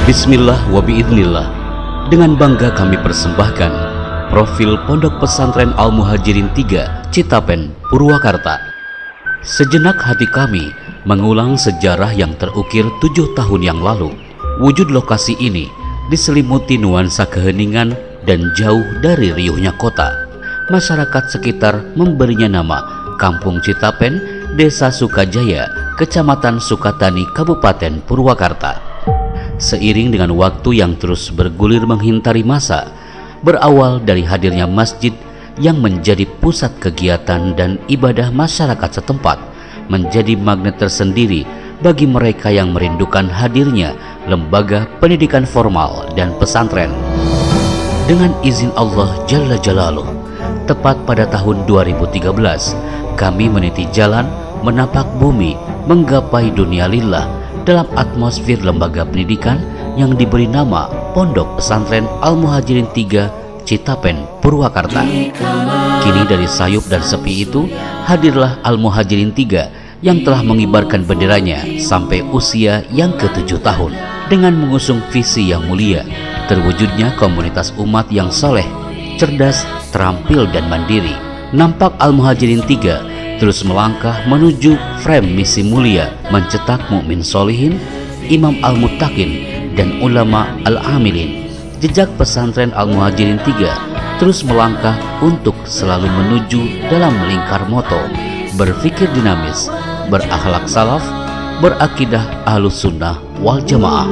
Bismillah wa biidznillah. Dengan bangga kami persembahkan profil Pondok Pesantren Al-Muhajirin 3 Citapen, Purwakarta. Sejenak hati kami mengulang sejarah yang terukir 7 tahun yang lalu. Wujud lokasi ini diselimuti nuansa keheningan dan jauh dari riuhnya kota. Masyarakat sekitar memberinya nama Kampung Citapen, Desa Sukajaya, Kecamatan Sukatani, Kabupaten Purwakarta. Seiring dengan waktu yang terus bergulir menghintari masa, berawal dari hadirnya masjid yang menjadi pusat kegiatan dan ibadah masyarakat setempat, menjadi magnet tersendiri bagi mereka yang merindukan hadirnya lembaga pendidikan formal dan pesantren. Dengan izin Allah Jalla Jalaluh, tepat pada tahun 2013, kami meniti jalan menapak bumi menggapai dunia lillah dalam atmosfer lembaga pendidikan yang diberi nama Pondok Pesantren Al-Muhajirin 3 Citapen, Purwakarta. Kini dari sayup dan sepi itu hadirlah Al-Muhajirin 3 yang telah mengibarkan benderanya sampai usia yang ke-7 tahun. Dengan mengusung visi yang mulia, terwujudnya komunitas umat yang soleh, cerdas, terampil dan mandiri, nampak Al-Muhajirin 3 terus melangkah menuju frame misi mulia mencetak mukmin solihin, imam al-muttaqin dan ulama al-amilin. Jejak pesantren Al-Muhajirin 3 terus melangkah untuk selalu menuju dalam lingkar moto berpikir dinamis, berakhlak salaf, berakidah ahlus sunnah wal jamaah.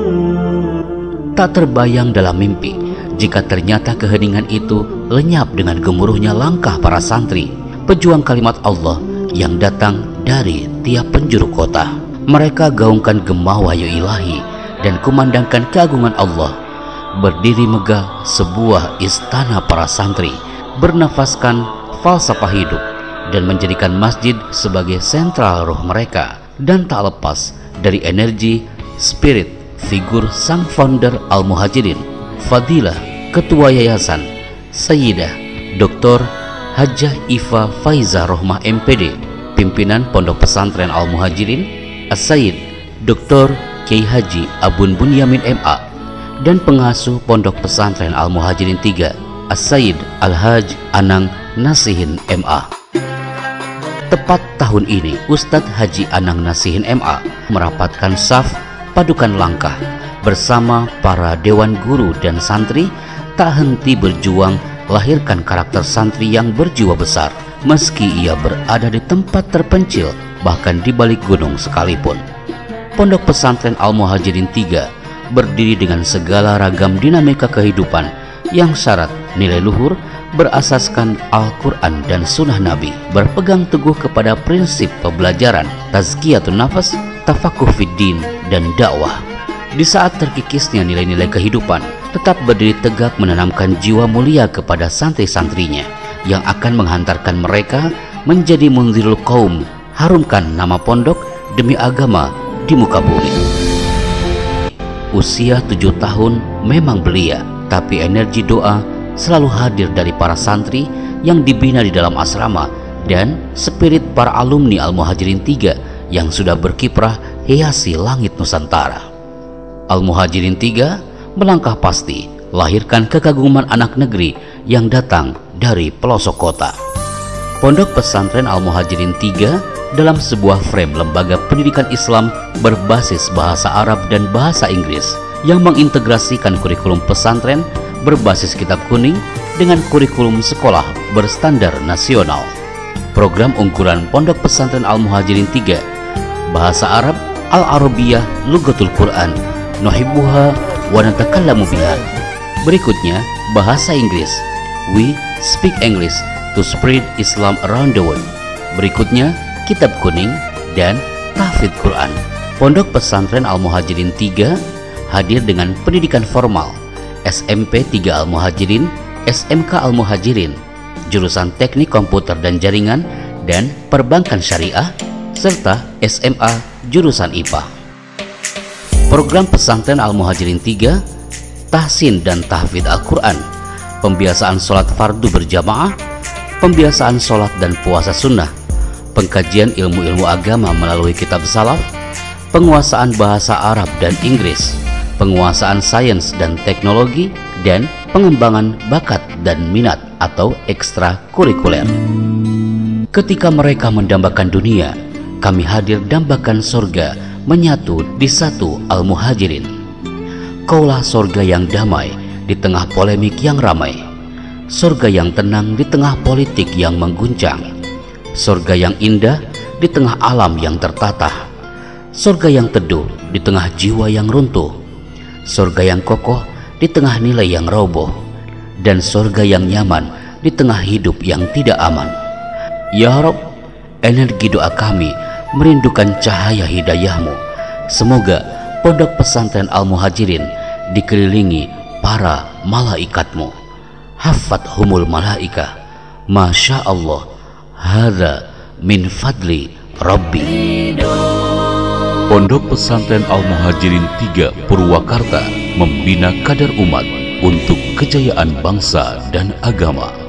Tak terbayang dalam mimpi jika ternyata keheningan itu lenyap dengan gemuruhnya langkah para santri, pejuang kalimat Allah yang datang dari tiap penjuru kota. Mereka gaungkan gema wahyu ilahi dan kumandangkan keagungan Allah. Berdiri megah sebuah istana para santri, bernafaskan falsafah hidup dan menjadikan masjid sebagai sentral ruh mereka. Dan tak lepas dari energi, spirit, figur sang founder Al-Muhajirin, Fadilah Ketua Yayasan Sayyidah Dr. Hajjah Ifa Faiza Rohmah MPD, pimpinan Pondok Pesantren Al-Muhajirin, As-Sayyid Dr. Kiai Haji Abun Bunyamin MA, dan pengasuh Pondok Pesantren Al-Muhajirin 3, As-Sayyid Al-Haj Anang Nasihin MA. Tepat tahun ini, Ustadz Haji Anang Nasihin MA merapatkan saf padukan langkah bersama para dewan guru dan santri, tak henti berjuang lahirkan karakter santri yang berjiwa besar, meski ia berada di tempat terpencil, bahkan di balik gunung sekalipun. Pondok Pesantren Al-Muhajirin 3 berdiri dengan segala ragam dinamika kehidupan yang syarat nilai luhur, berasaskan Al-Quran dan Sunnah Nabi, berpegang teguh kepada prinsip pembelajaran, tazkiyatun nafas, tafakuh fiddin, dan dakwah. Di saat terkikisnya nilai-nilai kehidupan, tetap berdiri tegak menanamkan jiwa mulia kepada santri-santrinya yang akan menghantarkan mereka menjadi munzirul kaum, harumkan nama pondok demi agama di muka bumi. Usia 7 tahun memang belia, tapi energi doa selalu hadir dari para santri yang dibina di dalam asrama dan spirit para alumni Al-Muhajirin 3 yang sudah berkiprah hiasi langit Nusantara. Al-Muhajirin 3 melangkah pasti lahirkan kekaguman anak negeri yang datang dari pelosok kota. Pondok Pesantren Al-Muhajirin 3 dalam sebuah frame lembaga pendidikan Islam berbasis bahasa Arab dan bahasa Inggris yang mengintegrasikan kurikulum pesantren berbasis kitab kuning dengan kurikulum sekolah berstandar nasional. Program unggulan Pondok Pesantren Al-Muhajirin 3, bahasa Arab Al-Arabiyah Lughatul Quran Nuhibbuha wa natakallamu biha. Berikutnya bahasa Inggris, We Speak English to Spread Islam Around the World. Berikutnya kitab kuning dan tahfidz Quran. Pondok Pesantren Al-Muhajirin 3 hadir dengan pendidikan formal, SMP 3 Al-Muhajirin, SMK Al-Muhajirin, jurusan Teknik Komputer dan Jaringan dan Perbankan Syariah, serta SMA jurusan IPA. Program Pesantren Al-Muhajirin 3, tahsin dan tahfidz Al-Quran, pembiasaan sholat fardu berjamaah, pembiasaan sholat dan puasa sunnah, pengkajian ilmu-ilmu agama melalui kitab salaf, penguasaan bahasa Arab dan Inggris, penguasaan sains dan teknologi, dan pengembangan bakat dan minat atau ekstrakurikuler. Ketika mereka mendambakan dunia, kami hadir dambakan sorga menyatu di satu Al-Muhajirin. Kaulah sorga yang damai di tengah polemik yang ramai, sorga yang tenang di tengah politik yang mengguncang, sorga yang indah di tengah alam yang tertata, sorga yang teduh di tengah jiwa yang runtuh, sorga yang kokoh di tengah nilai yang roboh, dan sorga yang nyaman di tengah hidup yang tidak aman. Ya Rob, energi doa kami merindukan cahaya hidayahmu. Semoga Pondok Pesantren Al-Muhajirin dikelilingi para malaikatmu. Hafathumul malaika. Masya Allah, hadza min fadli Rabbi. Pondok Pesantren Al-Muhajirin 3 Purwakarta membina kadar umat untuk kejayaan bangsa dan agama.